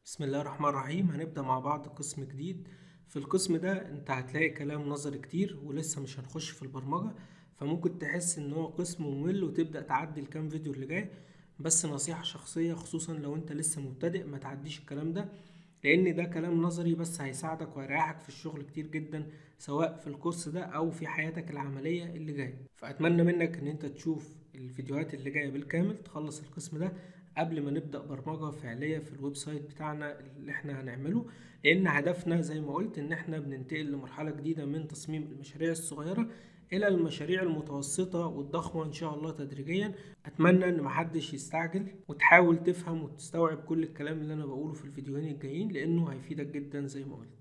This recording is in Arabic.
بسم الله الرحمن الرحيم. هنبدأ مع بعض قسم جديد. في القسم ده انت هتلاقي كلام نظري كتير ولسه مش هنخش في البرمجة، فممكن تحس ان هو قسم ممل وتبدأ تعدي الكام فيديو اللي جاي. بس نصيحة شخصية، خصوصا لو انت لسه مبتدئ، ما تعديش الكلام ده، لان ده كلام نظري بس هيساعدك وهيريحك في الشغل كتير جدا، سواء في الكورس ده او في حياتك العملية اللي جاية. فاتمنى منك ان انت تشوف الفيديوهات اللي جاية بالكامل، تخلص القسم ده قبل ما نبدأ برمجة فعلية في الويب سايت بتاعنا اللي احنا هنعمله. لان هدفنا زي ما قلت ان احنا بننتقل لمرحلة جديدة من تصميم المشاريع الصغيرة الى المشاريع المتوسطة والضخمة ان شاء الله تدريجيا. اتمنى ان محدش يستعجل، وتحاول تفهم وتستوعب كل الكلام اللي انا بقوله في الفيديوهين الجايين، لانه هيفيدك جدا زي ما قلت.